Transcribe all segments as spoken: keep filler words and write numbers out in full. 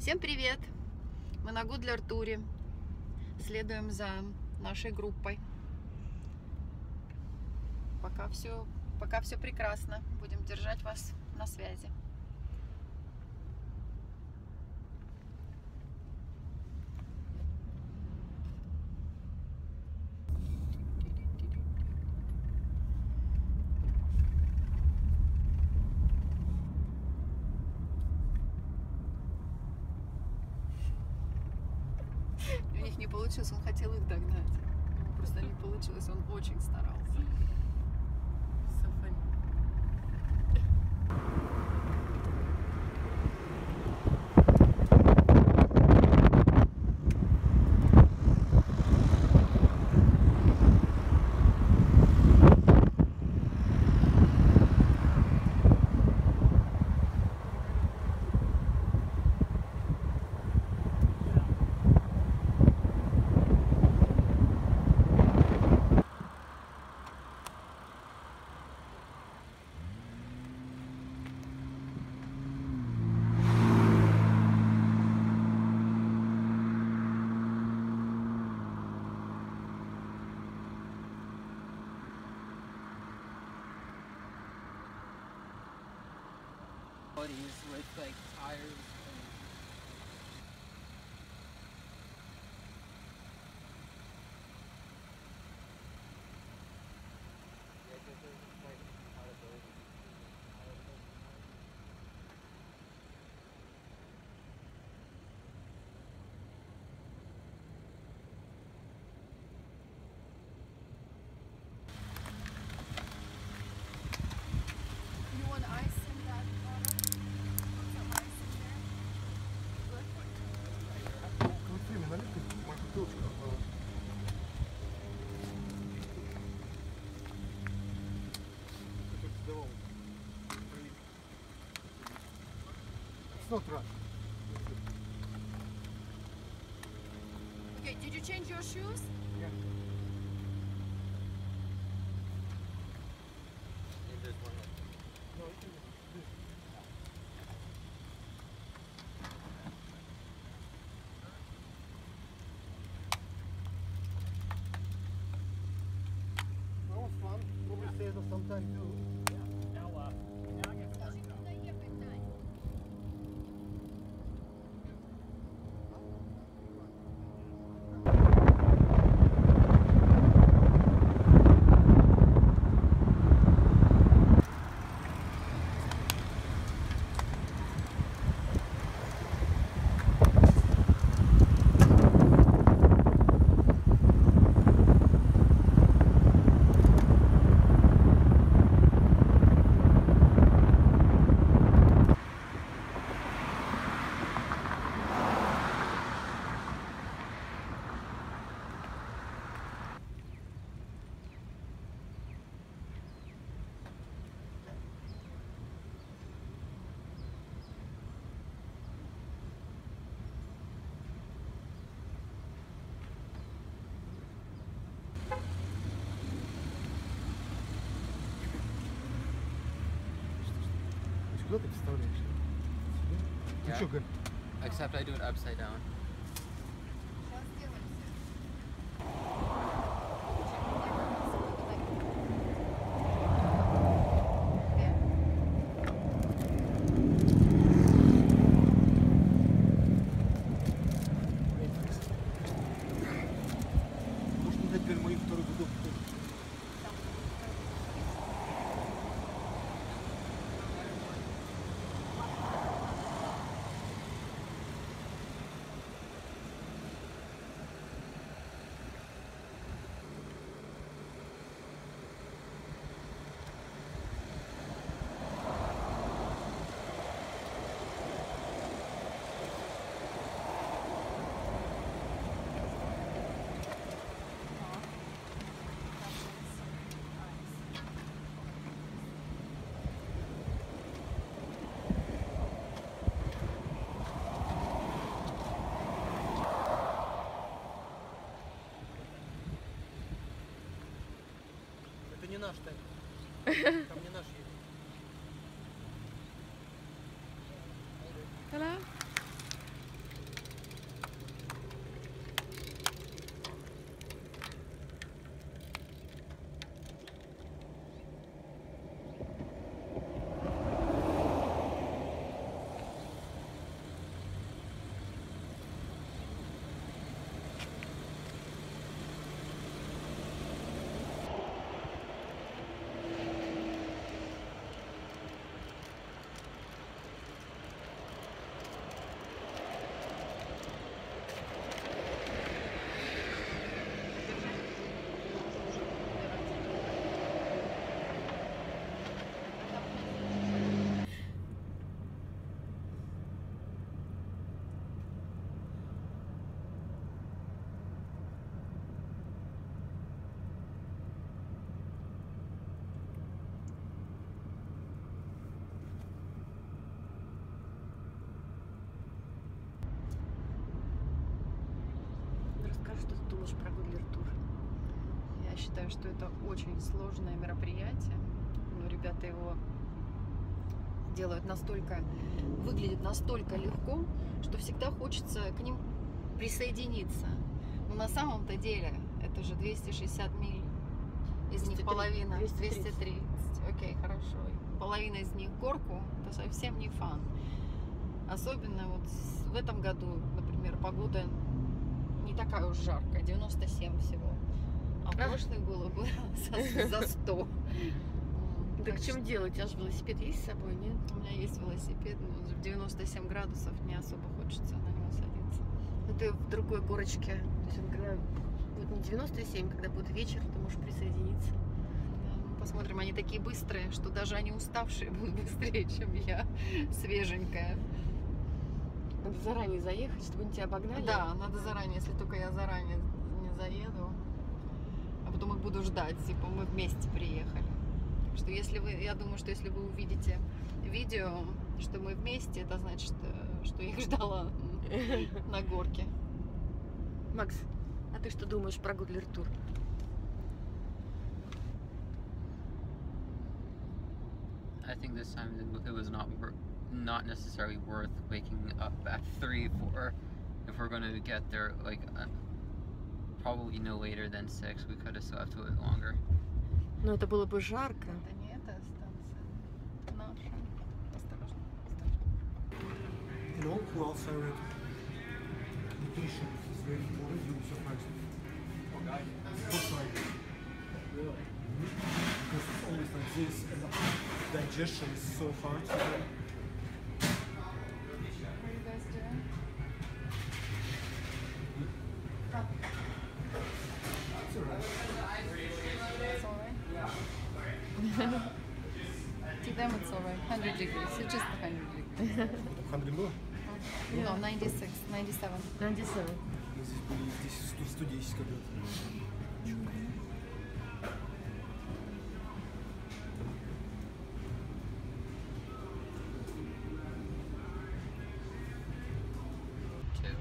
Всем привет! Мы на Gooddler туре. Следуем за нашей группой. Пока все, пока все прекрасно. Будем держать вас на связи. У них не получилось, он хотел их догнать. Просто не получилось, он очень старался. So funny. With like tires and yeah, because there's like compatibility. You want ice in that bottle? Some ice in there? It's not right. Okay, did you change your shoes? Yeah. And there's one like No, it is this. That was fun. Probably saves us some time too. now uh now I get Что ты представляешь? Yeah. Ну что, Галь? except I do it upside down. Сейчас сделаем все. Можно дать теперь мою вторую бутылку? не наш тент. Там не наш едет. Hello? считаю, что это очень сложное мероприятие. Но ребята его делают настолько, выглядит настолько легко, что всегда хочется к ним присоединиться. Но на самом-то деле это же двести шестьдесят миль. Из них половина двести тридцать. Окей, хорошо. Половина из них горку, это совсем не фан. Особенно вот в этом году, например, погода не такая уж жаркая, девяносто семь всего. А в прошлых было бы за сто. Так в чем дело? У тебя же велосипед есть с собой, нет? У меня есть велосипед, но в девяносто семь градусов не особо хочется на него садиться. Ну ты в другой горочке. То есть он когда будет не девяносто семь, когда будет вечер, ты можешь присоединиться. Посмотрим, они такие быстрые, что даже они уставшие будут быстрее, чем я, свеженькая. Надо заранее заехать, чтобы они тебя обогнали. Да, надо заранее, если только я заранее не заеду. А потом их буду ждать, типа мы вместе приехали. Так что если вы, я думаю, что если вы увидите видео, что мы вместе, это значит, что я их ждала на горке. Макс, а ты что думаешь про Gooddler тур? I think this time it was not not necessarily worth waking up at three for. If we're going to get there, like uh, probably no later than six. We could have slept a bit longer. Ну это было бы жарко. Это не эта станция. Наша. Осторожно, осторожно. You know who else I read? Nutrition is very important. You'll be surprised. Food side. Really? Because it's always like this, and the digestion is so hard. What are you guys doing? It's alright. It's alright? Yeah. To them it's alright. one hundred degrees. It's just one hundred degrees. Хандрин было? No, ninety-six, ninety-seven. Надеюсь. Мы здесь были здесь сто десять когда-то. Two.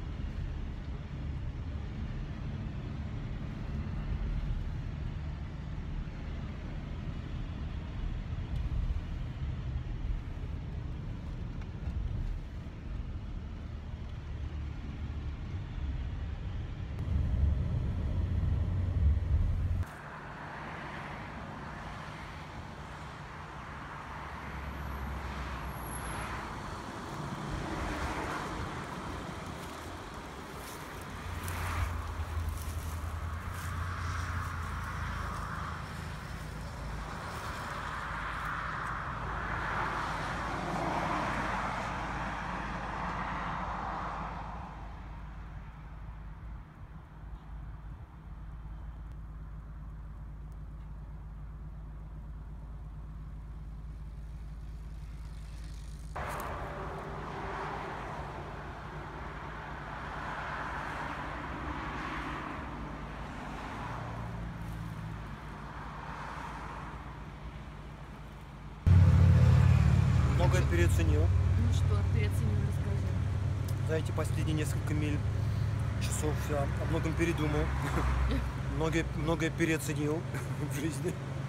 Многое переоценил. Ну что, переоценил, расскажи. За эти последние несколько миль, часов я о многом передумал. Многое, многое переоценил в жизни.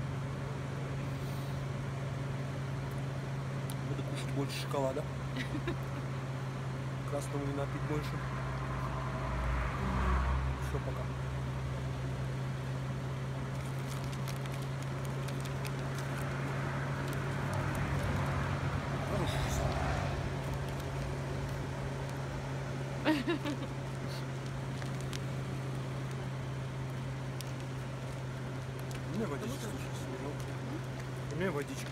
Буду кушать больше шоколада. Красного вина пить больше. Все, пока. У меня водичка, слушай, свежо. У меня водичка.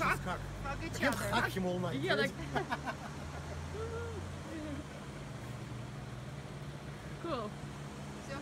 just hug. Hug each I can't other. hug him all night. Yeah, like. Cool. Все.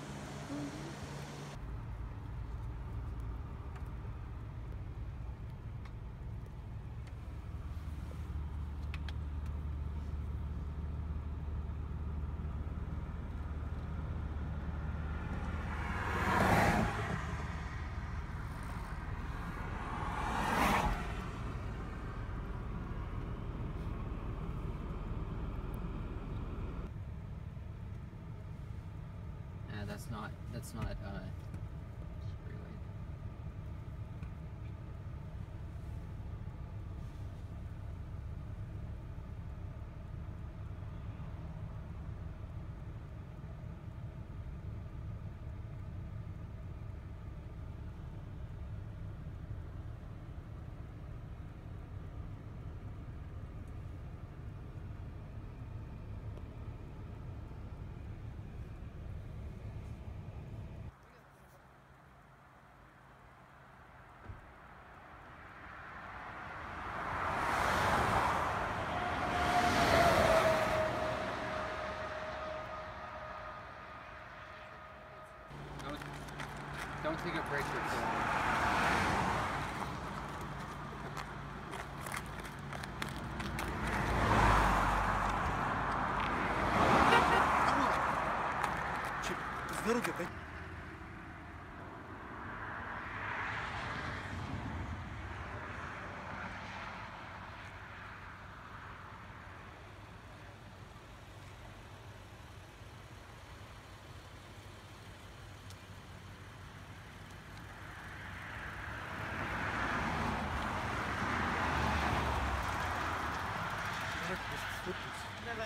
Yeah, that's not, that's not, uh, freeway. Don't, don't take a break for too long. Чик, с дороги отойди. Давай.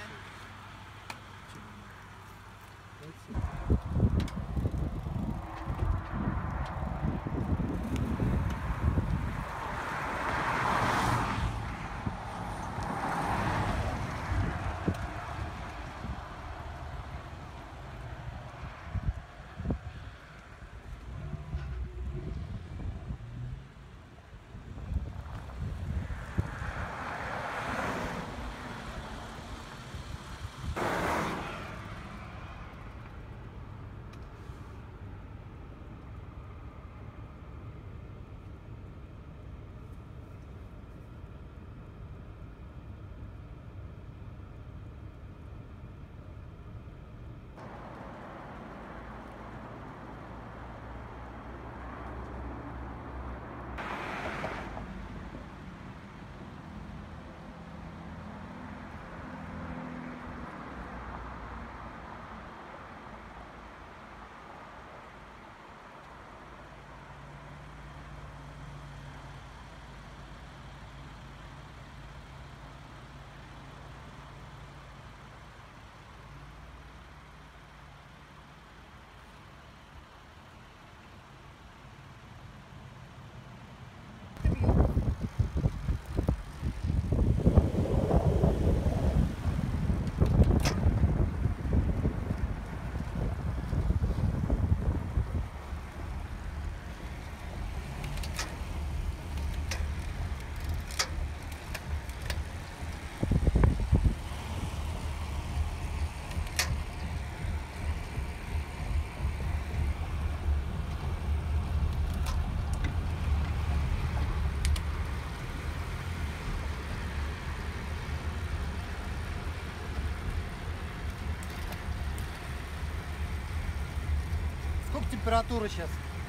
Сколько температура сейчас?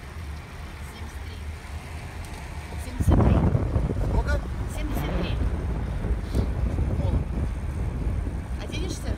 семьдесят три. семьдесят три. Сколько? семьдесят три. Холодно. Оденешься?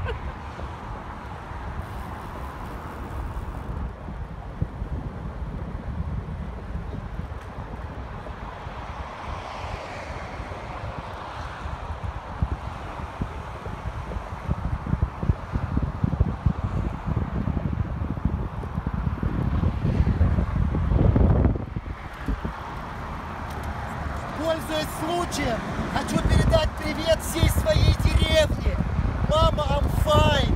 Пользуясь случаем, хочу передать привет всей своей деревне. Мама, I'm fine.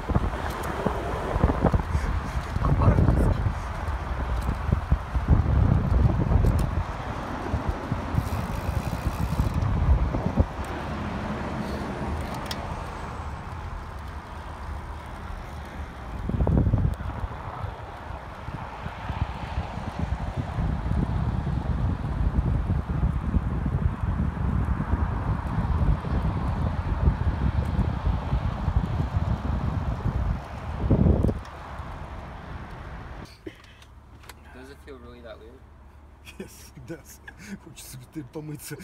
Does it feel really that weird? Yes, it does. Хочется быстрее помыться.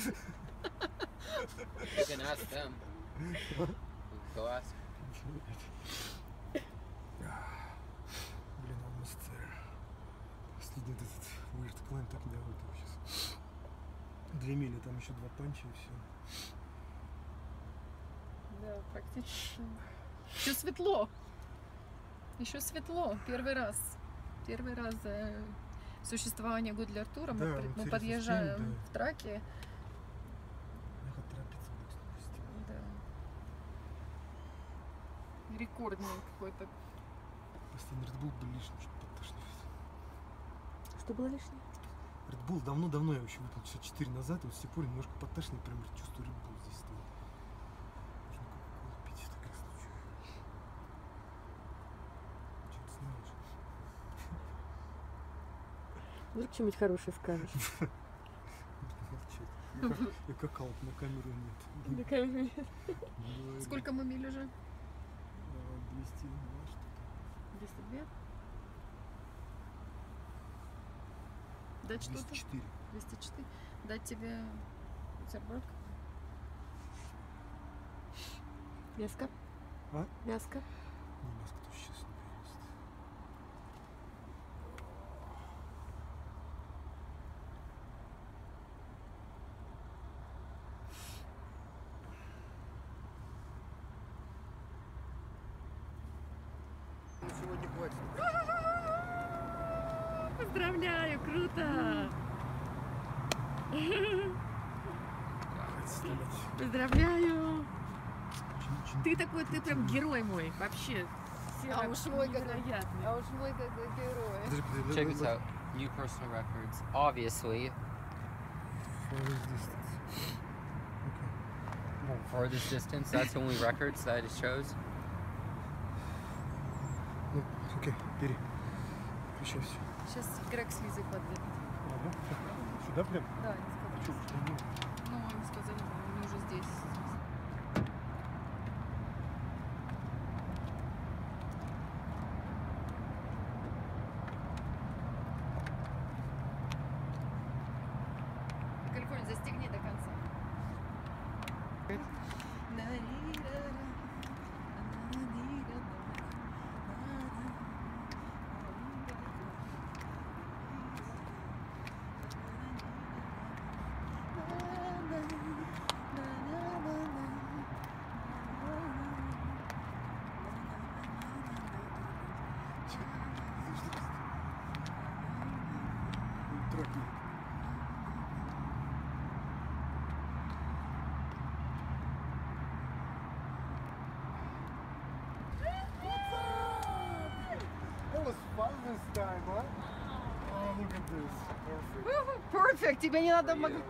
You can ask them. Go ask. Блин, almost there. Последний вот этот weird climb так меня вытащил сейчас. Две мили, там еще два панча и все. Да, практически. Еще светло. Еще светло. Первый раз. Первый раз за существование Gooddler тура. Мы, Да, при- мы интересно, подъезжаем с чем, да. в траке. Я хоть торопиться буду. Да. Рекордный какой-то. Последний Red Bull был лишний, что подтошнит. Что было лишнее? Red Bull давно-давно я вообще выпил, часа четыре назад, и вот с тех пор немножко подтошнит, прям чувствую Red Bull здесь стоит. Нужно кока-колу пить в таких случаях. Что ты снимаешь? Вдруг что-нибудь хорошее скажешь. Молчать. Я как- Я какал, на камеру нет. Говорю. Сколько мы миль уже? А, двести два что-то. двести два? Дать что-то? двести четыре. двести четыре. Дать тебе бутерброд? Мяско? А? Мяско? Не, маска тоже сейчас не перест. Сегодня хватит. Поздравляю, круто! Хватит стрелять. Поздравляю! Очень-очень Ты такой, ты прям герой мой, вообще. Все А уж мой какой. невероятный. А уж мой какой герой. Подожди, подожди, Check да- this да- out. New personal records. Obviously, Farthest distance. Okay. for this distance, that's the only records that it shows. Ну, окей, бери. Включайся. Сейчас Грег с Лизой подъедет. Ага. Сюда прям? Да, они сказали. Чё, что не- Ну, они сказали, они уже здесь. Калифорния, застегни до конца. Траки. That was fun this time, huh? Oh, look at this. Perfect. Perfect. Тебе не надо в магазин.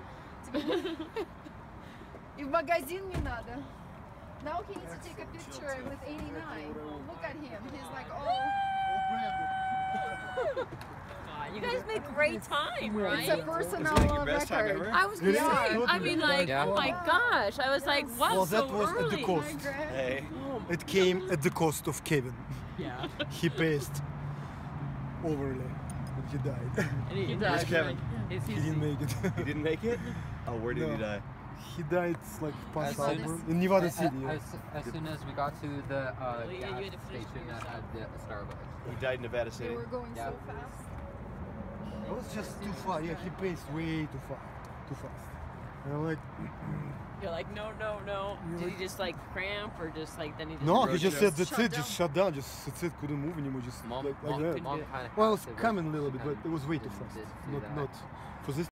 И в магазин не надо. Now he needs to take a picture with eighty-nine. Look at him. He's like, oh. All branded. You guys make great time, It's a right? personal record. I was gonna Yeah. say, I mean, like, Yeah. oh my gosh, I was like, what? Well, so that was at the early? cost. Hey. It came at the cost of Kevin. Yeah. He paced overly and he died. And he, Where's Kevin? Is He he, didn't make it. He didn't make it? Oh, where did he No. die? He died like past As soon Auburn as- in Nevada As, City. Yeah. as, as soon as we got to the uh, yeah, you gas had to finish station for that had the Starbucks. He died in Nevada They City. were going Yeah. so fast. It was just too fast. Yeah, he paced way too fast. Too fast. And I'm like, You're like, no, no, no. Did he just like cramp or just like then he just no, he road just trip. said that's Shut it, down. just shut down, just that's it, couldn't move anymore, just Mom, like, like mom, that. mom kind of Well, it was coming a little bit, but it was way too fast. Not, not for this.